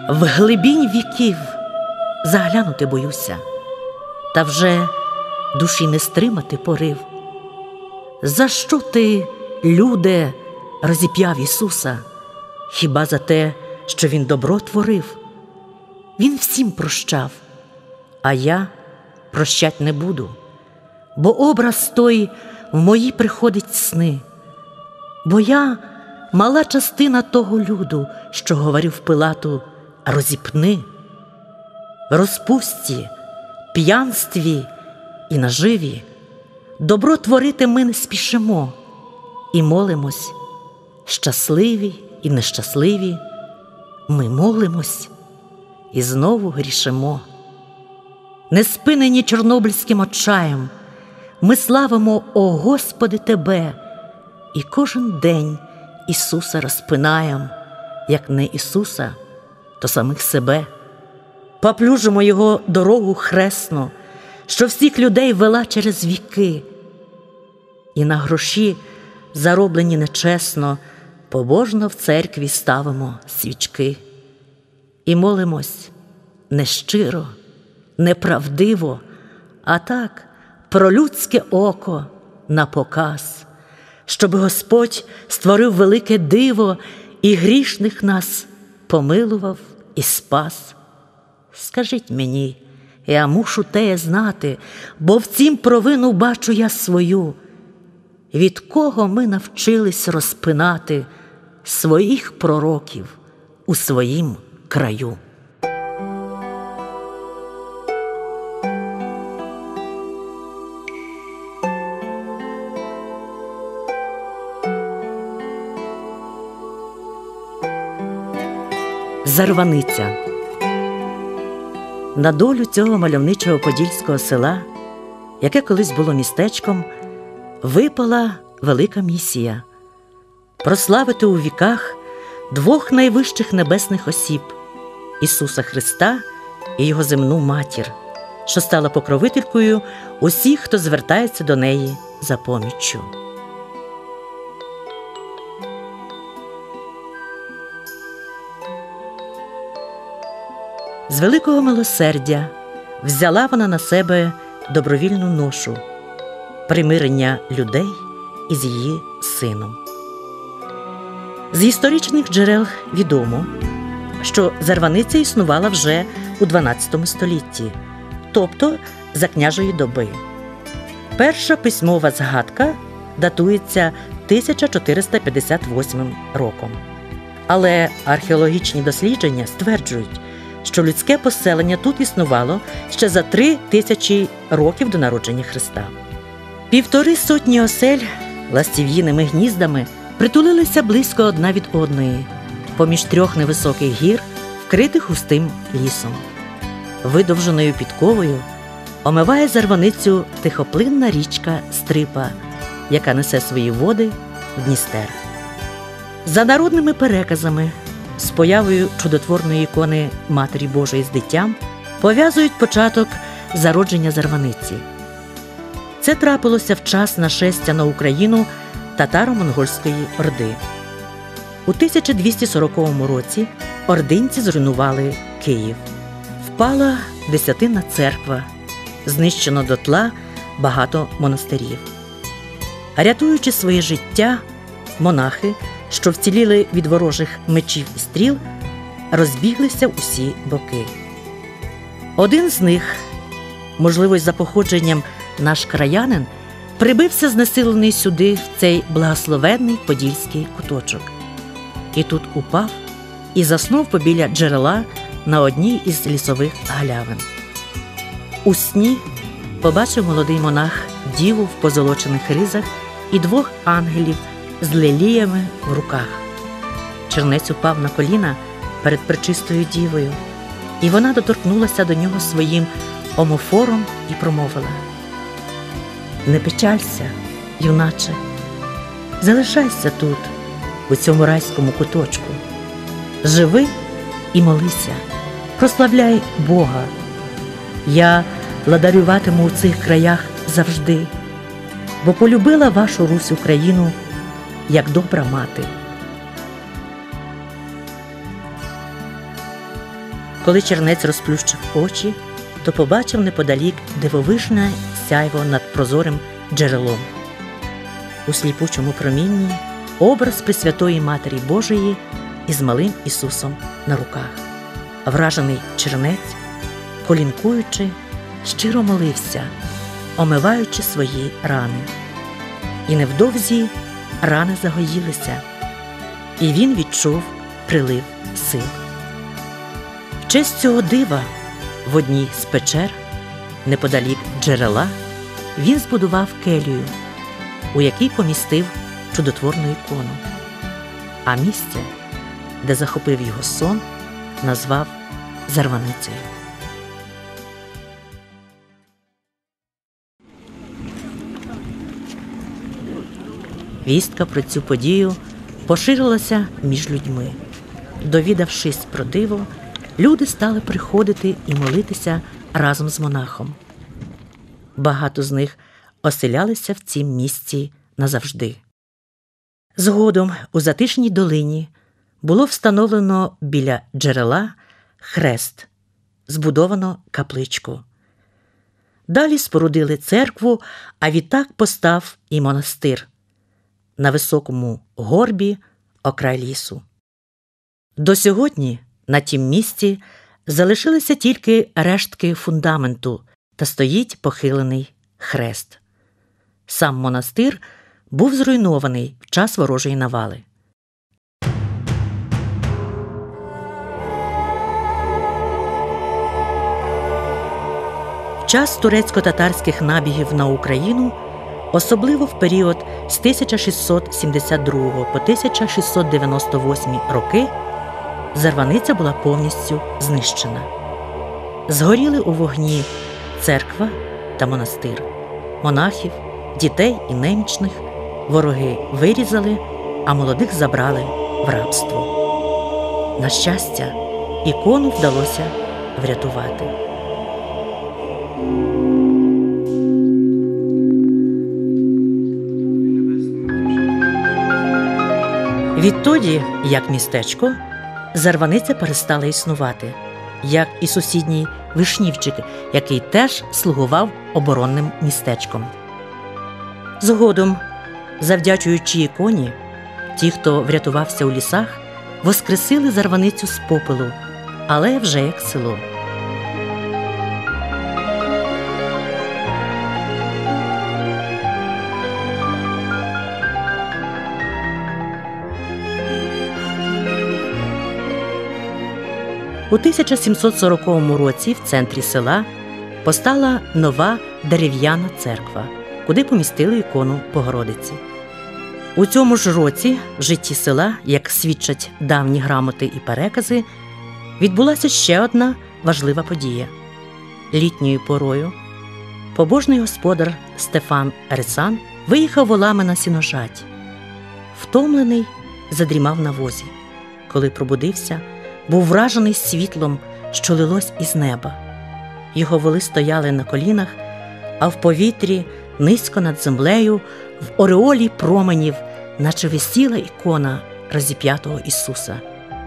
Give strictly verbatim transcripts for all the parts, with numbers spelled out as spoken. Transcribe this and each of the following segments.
В глибінь віків заглянути боюся, та вже душі не стримати порив. За що ти, люде, розіп'яв Ісуса? Хіба за те, що Він добро творив? Він всім прощав, а я прощать не буду, бо образ той в мої приходить сни. Бо я мала частина того люду, що говорив Пилату: розіпни. В розпусті, п'янстві і наживі добро творити ми не спішимо і молимось. Щасливі і нещасливі ми молимось і знову грішимо. Не спинені чорнобильським отчаєм, ми славимо, о Господи, Тебе, і кожен день Ісуса розпинаєм, як не Ісуса, то самих себе. Поплюжимо Його дорогу хресну, що всіх людей вела через віки, і на гроші, зароблені нечесно, побожно в церкві ставимо свічки. І молимось не щиро, неправдиво, а так, про людське око на показ, щоб Господь створив велике диво і грішних нас помилував і спас. Скажіть мені, я мушу те знати, бо в цім провину бачу я свою. Від кого ми навчились розпинати своїх пророків у своїм краю? Зарваниця. На долю цього мальовничого подільського села, яке колись було містечком, випала велика місія – прославити у віках двох найвищих небесних осіб – Ісуса Христа і Його земну матір, що стала покровителькою усіх, хто звертається до неї за поміччю. З великого милосердя взяла вона на себе добровільну ношу – примирення людей із її сином. З історичних джерел відомо, що Зарваниця існувала вже у дванадцятому столітті, тобто за княжої доби. Перша письмова згадка датується тисяча чотириста п'ятдесят восьмим роком. Але археологічні дослідження стверджують, що людське поселення тут існувало ще за три тисячі років до народження Христа. Півтори сотні осель ластів'їними гніздами притулилися близько одна від одної, поміж трьох невисоких гір, вкритих густим лісом. Видовженою підковою омиває Зарваницю тихоплинна річка Стрипа, яка несе свої води в Дністер. За народними переказами, з появою чудотворної ікони Матері Божої з дитям пов'язують початок зародження Зарваниці. Це трапилося в час нашестя на Україну татаро-монгольської орди. У тисяча двісті сороковому році ординці зруйнували Київ. Впала Десятинна церква, знищено дотла багато монастирів. Рятуючи своє життя, монахи, що вціліли від ворожих мечів і стріл, розбіглися в усі боки. Один з них, можливо, за походженням наш краянин, прибився знесилений сюди, в цей благословенний подільський куточок. І тут упав і заснув побіля джерела на одній із лісових галявин. У сні побачив молодий монах діву в позолочених ризах і двох ангелів з ліліями в руках. Чернець упав на коліна перед пречистою дівою, і вона доторкнулася до нього своїм омофором і промовила: «Не печалься, юначе, залишайся тут, у цьому райському куточку. Живи і молися, прославляй Бога. Я владарюватиму у цих краях завжди, бо полюбила вашу Русь Україну, як добра мати». Коли чернець розплющив очі, то побачив неподалік дивовижне сяйво над прозорим джерелом. У сліпучому промінні образ Пресвятої Матері Божої із малим Ісусом на руках. Вражений чернець, колінкуючи, щиро молився, омиваючи свої рани. І невдовзі рани загоїлися, і він відчув прилив сил. В честь цього дива в одній з печер, неподалік джерела, він збудував келію, у якій помістив чудотворну ікону, а місце, де захопив його сон, назвав Зарваницею. Вістка про цю подію поширилася між людьми. Довідавшись про диво, люди стали приходити і молитися разом з монахом. Багато з них оселялися в цім місці назавжди. Згодом у Затишній долині було встановлено біля джерела хрест, збудовано капличку. Далі спорудили церкву, а відтак постав і монастир на високому горбі окрай лісу. До сьогодні на тім місці залишилися тільки рештки фундаменту та стоїть похилений хрест. Сам монастир був зруйнований в час ворожої навали. В час турецько-татарських набігів на Україну, особливо в період з тисяча шістсот сімдесят другого по тисяча шістсот дев'яносто восьмий роки, Зарваниця була повністю знищена. Згоріли у вогні церква та монастир. Монахів, дітей і немічних вороги вирізали, а молодих забрали в рабство. На щастя, ікону вдалося врятувати. Відтоді, як містечко, Зарваниця перестала існувати, як і сусідній Вишнівчик, який теж слугував оборонним містечком. Згодом, завдячуючи іконі, ті, хто врятувався у лісах, воскресили Зарваницю з попелу, але вже як село. У тисяча сімсот сороковому році в центрі села постала нова дерев'яна церква, куди помістили ікону Богородиці. У цьому ж році в житті села, як свідчать давні грамоти і перекази, відбулася ще одна важлива подія. Літньою порою побожний господар Стефан Рицан виїхав волами на сіножать. Втомлений, задрімав на возі. Коли пробудився, був вражений світлом, що лилось із неба. Його воли стояли на колінах, а в повітрі, низько над землею, в ореолі променів, наче висіла ікона розіп'ятого Ісуса.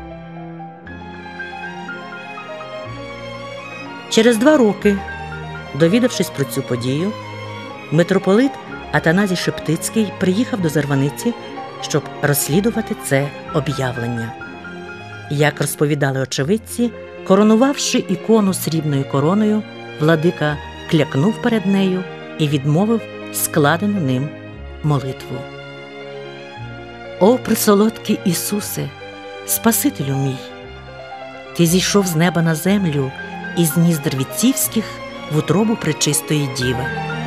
Через два роки, довідавшись про цю подію, митрополит Атаназій Шептицький приїхав до Зарваниці, щоб розслідувати це об'явлення. Як розповідали очевидці, коронувавши ікону срібною короною, владика клякнув перед нею і відмовив складену ним молитву. «О, пресолодкий Ісусе, Спасителю мій! Ти зійшов з неба на землю із ніздр вітцівських в утробу пречистої Діви.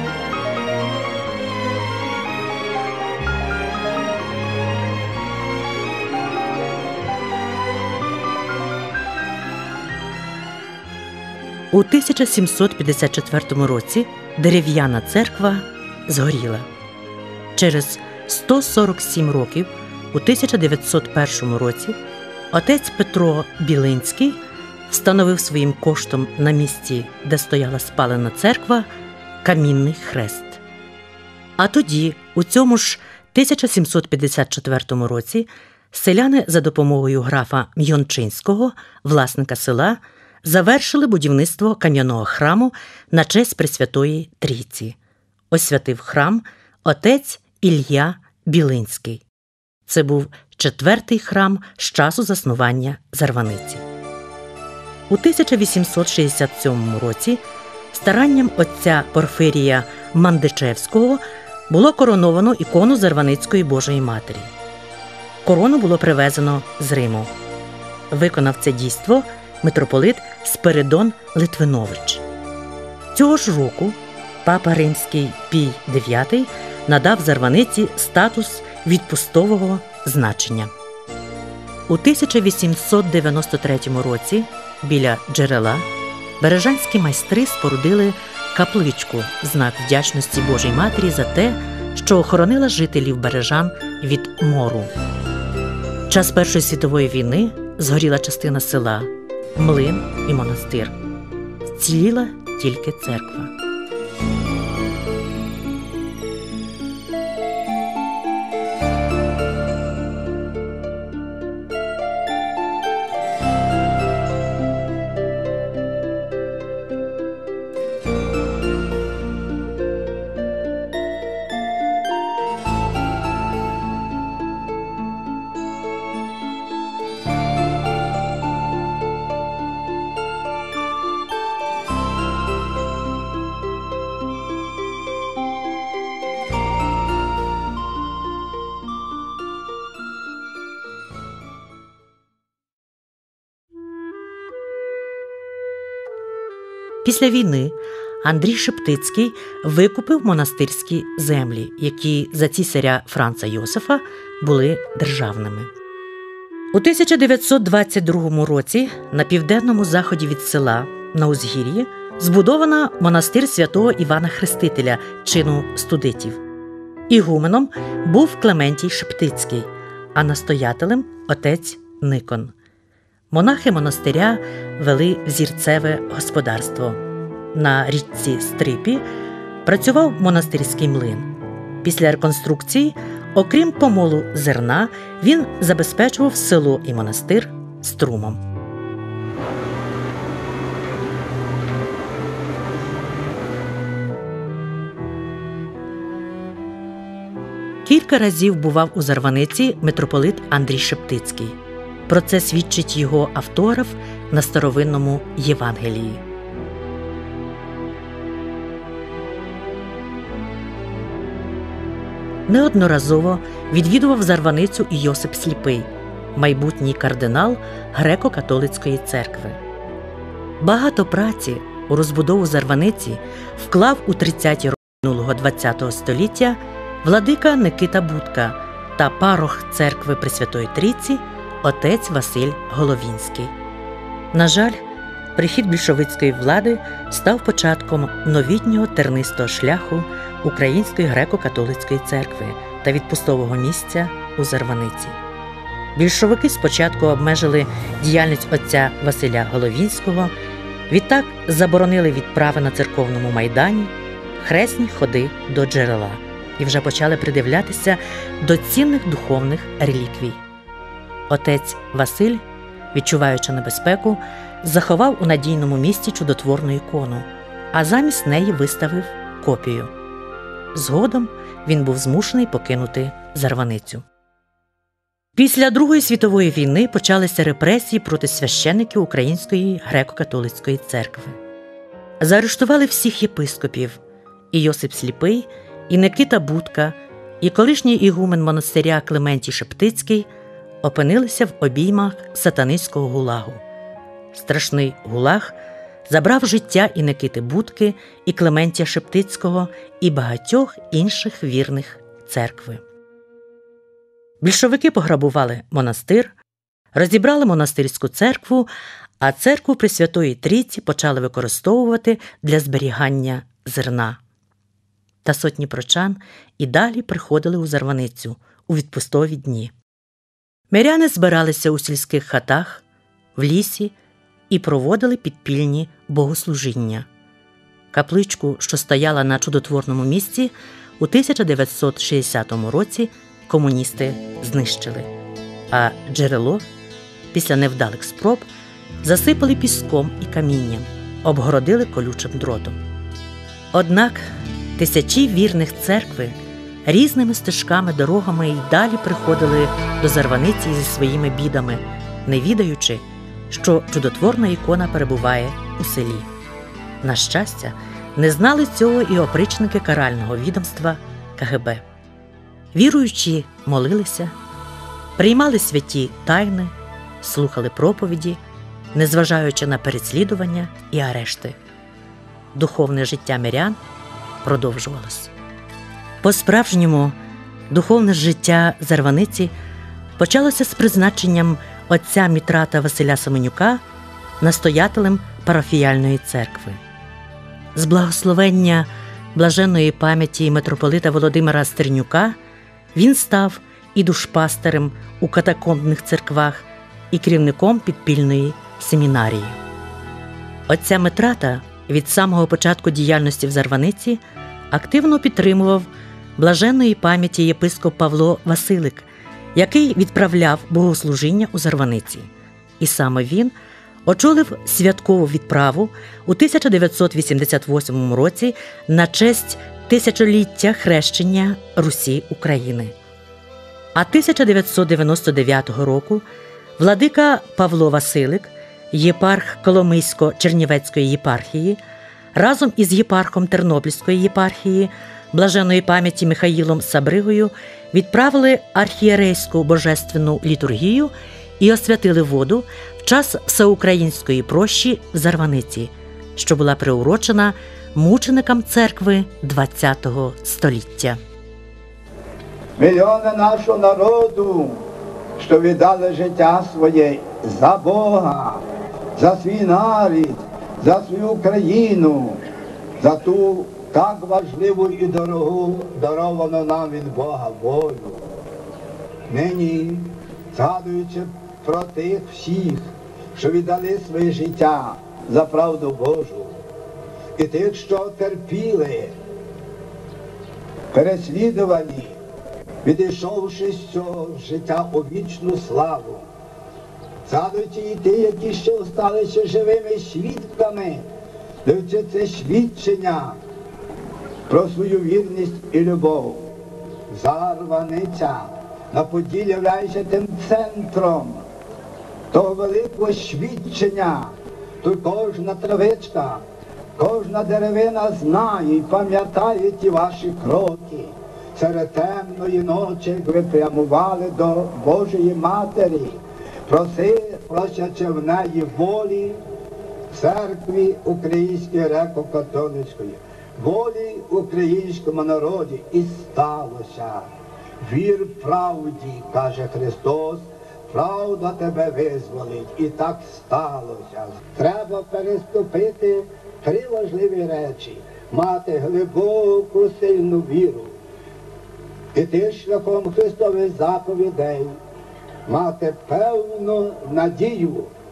У тисяча сімсот п'ятдесят четвертому році дерев'яна церква згоріла. Через сто сорок сім років, у тисяча дев'ятсот першому році, отець Петро Білинський встановив своїм коштом на місці, де стояла спалена церква, камінний хрест. А тоді, у цьому ж тисяча сімсот п'ятдесят четвертому році, селяни за допомогою графа М'йончинського, власника села, завершили будівництво кам'яного храму на честь Пресвятої Трійці. Освятив храм отець Ілля Білинський. Це був четвертий храм з часу заснування Зарваниці. У тисяча вісімсот шістдесят сьомому році старанням отця Порфирія Мандичевського було короновано ікону Зарваницької Божої Матері. Корону було привезено з Риму. Виконав це дійство митрополит Спиридон Литвинович. Цього ж року папа Римський Пій дев'ятий надав Зарваниці статус відпустового значення. У тисяча вісімсот дев'яносто третьому році біля джерела бережанські майстри спорудили капличку – знак вдячності Божій Матері за те, що охоронила жителів Бережан від мору. В час Першої світової війни згоріла частина села, млин і монастир. Вціліла тільки церква. Після війни Андрій Шептицький викупив монастирські землі, які за цісаря Франца Йосифа були державними. У тисяча дев'ятсот двадцять другому році на південному заході від села, на узгір'ї, збудовано монастир святого Івана Хрестителя, чину студитів. Ігуменом був Клементій Шептицький, а настоятелем – отець Никон. Монахи монастиря вели взірцеве господарство. На річці Стрипі працював монастирський млин. Після реконструкції, окрім помолу зерна, він забезпечував село і монастир струмом. Кілька разів бував у Зарваниці митрополит Андрій Шептицький. Про це свідчить його автограф на старовинному Євангелії. Неодноразово відвідував Зарваницю і Йосип Сліпий, майбутній кардинал Греко-католицької церкви. Багато праці у розбудову Зарваниці вклав у тридцяті роки минулого ХХ століття владика Никита Будка та парох церкви Пресвятої Трійці отець Василь Головінський. На жаль, прихід більшовицької влади став початком новітнього тернистого шляху Української греко-католицької церкви та відпустового місця у Зарваниці. Більшовики спочатку обмежили діяльність отця Василя Головінського, відтак заборонили відправи на церковному майдані, хресні ходи до джерела і вже почали придивлятися до цінних духовних реліквій. Отець Василь, відчуваючи небезпеку, заховав у надійному місці чудотворну ікону, а замість неї виставив копію. Згодом він був змушений покинути Зарваницю. Після Другої світової війни почалися репресії проти священиків Української греко-католицької церкви. Заарештували всіх єпископів – і Йосип Сліпий, і Никита Будка, і колишній ігумен монастиря Клементій Шептицький опинилися в обіймах сатанинського гулагу. Страшний гулаг забрав життя і Никити Будки, і Клементія Шептицького, і багатьох інших вірних церкви. Більшовики пограбували монастир, розібрали монастирську церкву, а церкву Пресвятої Трійці почали використовувати для зберігання зерна. Та сотні прочан і далі приходили у Зарваницю у відпустові дні. Миряни збиралися у сільських хатах, в лісі і проводили підпільні богослужіння. Капличку, що стояла на чудотворному місці, у тисяча дев'ятсот шістдесятому році комуністи знищили, а джерело після невдалих спроб засипали піском і камінням, обгородили колючим дротом. Однак тисячі вірних церкви різними стежками, дорогами й далі приходили до Зарваниці зі своїми бідами, не відаючи, що чудотворна ікона перебуває у селі. На щастя, не знали цього і опричники карального відомства ка ге бе. Віруючі молилися, приймали святі тайни, слухали проповіді, незважаючи на переслідування і арешти. Духовне життя мирян продовжувалось. По-справжньому духовне життя Зарваниці почалося з призначенням отця Мітрата Василя Семенюка настоятелем парафіяльної церкви. З благословення блаженної пам'яті митрополита Володимира Стернюка він став і душпастерем у катакомбних церквах, і керівником підпільної семінарії. Отця Митрата від самого початку діяльності в Зарваниці активно підтримував блаженної пам'яті єпископ Павло Василик, який відправляв богослужіння у Зарваниці. І саме він очолив святкову відправу у тисяча дев'ятсот вісімдесят восьмому році на честь тисячоліття хрещення Русі України. А тисяча дев'ятсот дев'яносто дев'ятого року владика Павло Василик, єпарх Коломийсько-Чернівецької єпархії, разом із єпархом Тернопільської єпархії, блаженної пам'яті Михаїлом Сабригою, відправили архієрейську божественну літургію і освятили воду в час всеукраїнської прощі в Зарваниці, що була приурочена мученикам церкви ХХ століття. Мільйони нашого народу, що віддали життя своє за Бога, за свій народ, за свою Україну, за ту так важливу і дорогу, даровану нам від Бога волю. Нині, згадуючи про тих всіх, що віддали своє життя за правду Божу, і тих, що терпіли, переслідувані, відійшовши з цього життя у вічну славу, згадуючи і ті, які ще залишилися живими свідками, даючи це свідчення про свою вірність і любов. Зарваниця на Поділлі являється тим центром того великого свідчення. Тут кожна травичка, кожна деревина знає і пам'ятає ті ваші кроки. Серед темної ночі, як ви прямували до Божої Матері, проси, просячи в неї волі церкві Української греко-католицької, волі українському народі. І сталося. Вір правді, каже Христос, правда тебе визволить. І так сталося. Треба переступити три важливі речі. Мати глибоку, сильну віру. Іти шляхом Христових заповідей, мати певну надію,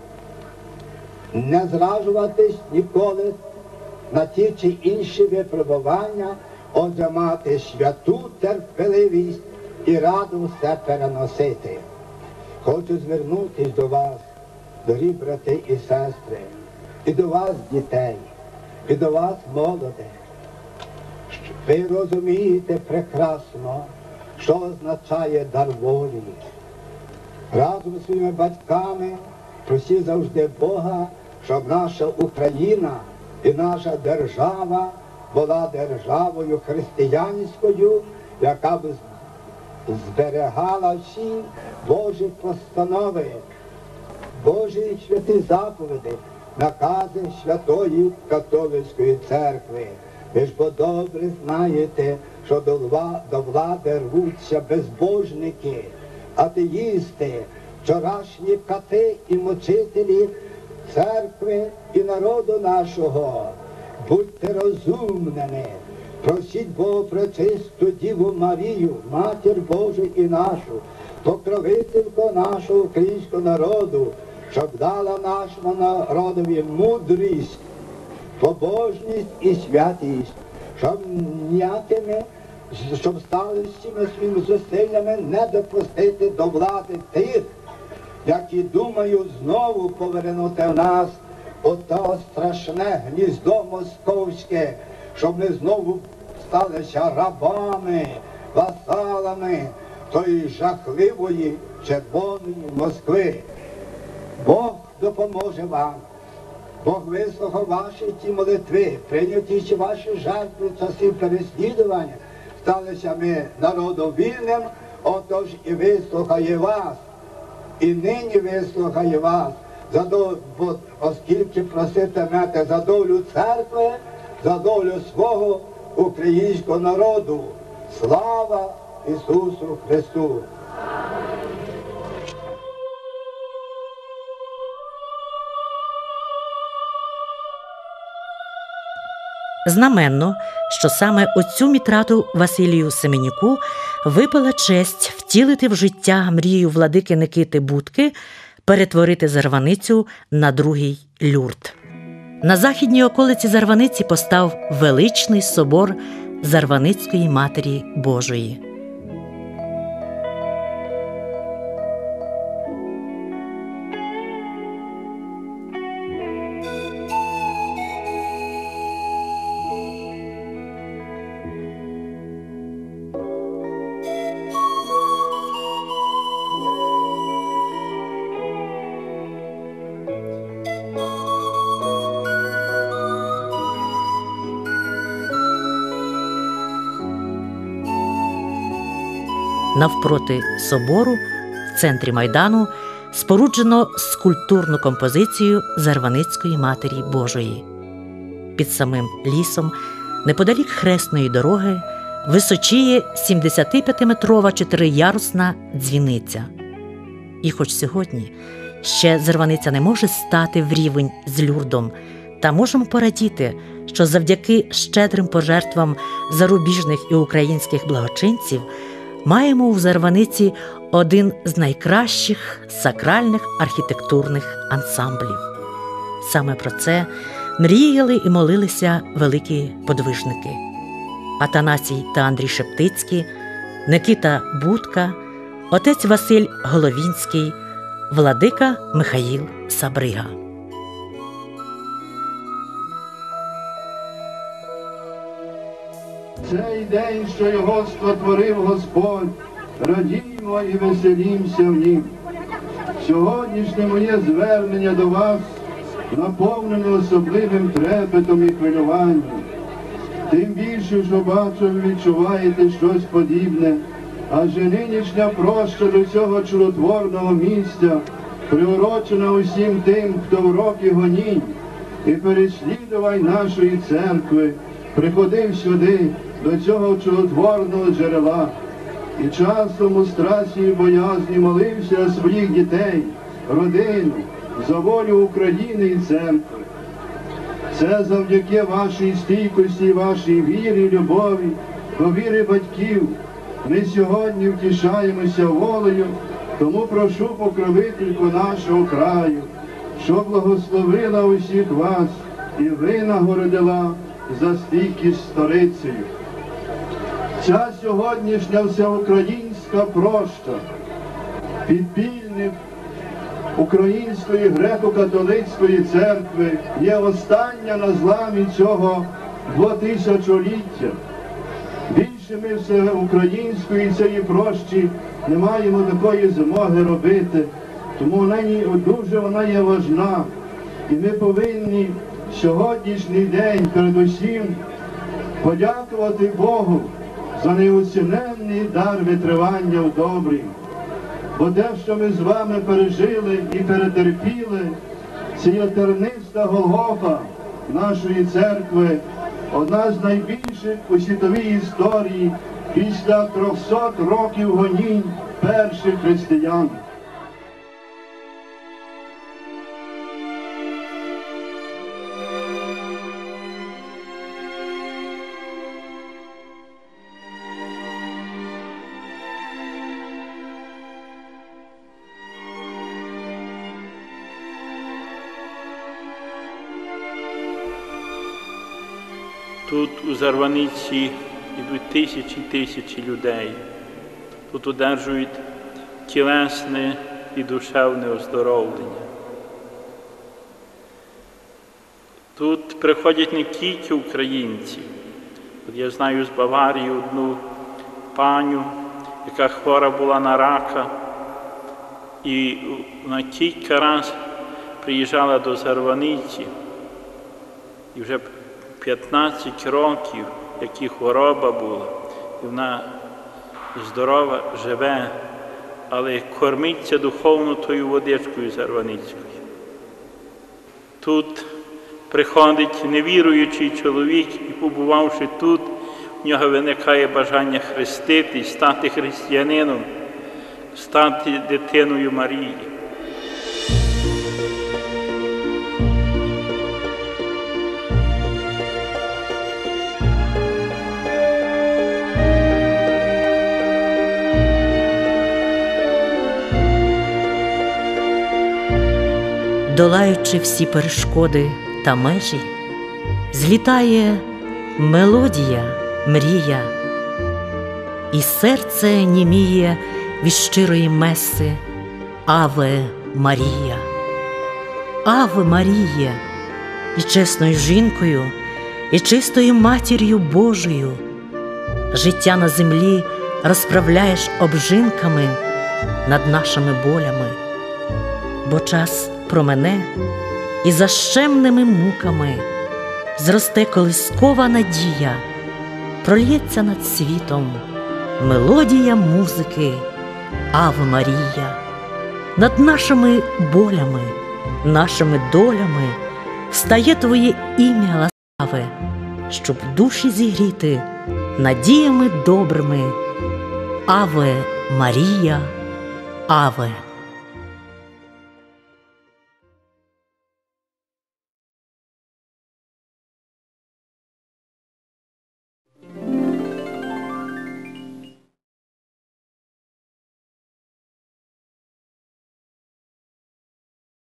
не зраджуватись ніколи на ті чи інші випробування, отже мати святу терпеливість і раду все переносити. Хочу звернутися до вас, дорогі брати і сестри, і до вас, дітей, і до вас, молоде. Ви розумієте прекрасно, що означає дар волі. Разом з своїми батьками просіть завжди Бога, щоб наша Україна і наша держава була державою християнською, яка б зберігала всі Божі постанови, Божі святі заповіді, накази Святої Католицької церкви. Ви ж бо добре знаєте, що до влади рвуться безбожники, атеїсти, вчорашні кати і мучителі церкви і народу нашого. Будьте розумними, просіть Бога пречисту Діву Марію, Матір Божу і нашу, покровительку нашого українського народу, щоб дала нашому народові мудрість, побожність і святість, щоб ніякими, щоб стали всіми своїми зусиллями не допустити до влади тих, які думають знову повернути в нас ото страшне гніздо московське, щоб ми знову сталися рабами, васалами тої жахливої червоної Москви. Бог допоможе вам. Бог вислухав ваші ті молитви, прийняті ті ваші жертви в часів переслідування. Сталися ми народом вільним, отож і вислухає вас. І нині вислухає вас, за долю, бо, оскільки проситимете за долю церкви, за долю свого українського народу. Слава Ісусу Христу! Знаменно, що саме оцю мітрату Василію Семенюку випала честь втілити в життя мрію владики Никити Будки перетворити Зарваницю на другий Люрд. На західній околиці Зарваниці постав величний собор Зарваницької Матері Божої. Навпроти собору, в центрі Майдану, споруджено скульптурну композицію Зарваницької Матері Божої. Під самим лісом, неподалік хресної дороги, височіє сімдесятип'ятиметрова чотириярусна дзвіниця. І хоч сьогодні ще Зарваниця не може стати в рівень з Люрдом, та можемо порадіти, що завдяки щедрим пожертвам зарубіжних і українських благочинців маємо у Зарваниці один з найкращих сакральних архітектурних ансамблів. Саме про це мріяли і молилися великі подвижники – Атанасій та Андрій Шептицькі, Никита Будка, отець Василь Головінський, владика Михаїл Сабрига. Цей день, що його створив Господь, радіймо і веселімся в нім. Сьогоднішнє моє звернення до вас наповнене особливим трепетом і хвилюванням. Тим більше, що бачу, ви відчуваєте щось подібне, адже нинішня проща до цього чудотворного місця приурочена усім тим, хто в роки гонінь і переслідувань нашої церкви приходив сюди, до цього чудотворного джерела, і часом у страсі і боязні молився за своїх дітей, родину, за волю України і церкви. Це завдяки вашій стійкості, вашій вірі і любові, до віри батьків. Ми сьогодні втішаємося волею, тому прошу покровительку нашого краю, що благословила усіх вас і винагородила за стійкість сторицею. Ця сьогоднішня всеукраїнська проща, підпільник Української греко-католицької церкви, є остання на зламі цього двотисячоліття. Більше ми всеукраїнської цієї прощі не маємо такої змоги робити, тому нині дуже вона є важна. І ми повинні сьогоднішній день передусім подякувати Богу за неоціненний дар витривання в добрі. Бо те, що ми з вами пережили і перетерпіли, це є терниста Голгофа нашої церкви, одна з найбільших у світовій історії після трьохсот років гонінь перших християн. Тут у Зарваниці йдуть тисячі тисячі людей. Тут одержують тілесне і душевне оздоровлення. Тут приходять не тільки українці. От я знаю з Баварії одну паню, яка хвора була на рака, і вона кілька разів приїжджала до Зарваниці, і вже п'ятнадцять років, як і хвороба була, і вона здорова, живе, але кормиться духовно тою водичкою Зарваницькою. Тут приходить невіруючий чоловік, і побувавши тут, в нього виникає бажання хреститись, стати християнином, стати дитиною Марії. Долаючи всі перешкоди та межі, злітає мелодія, мрія, і серце німіє від щирої меси «Аве Марія». «Аве Марія» і чесною жінкою, і чистою матір'ю Божою життя на землі розправляєш обжинками над нашими болями, бо час промене, і за щемними муками зросте колискова надія, прольється над світом мелодія музики «Аве Марія». Над нашими болями, нашими долями встає Твоє ім'я ласкаве, щоб душі зігріти надіями добрими. Аве Марія, Аве.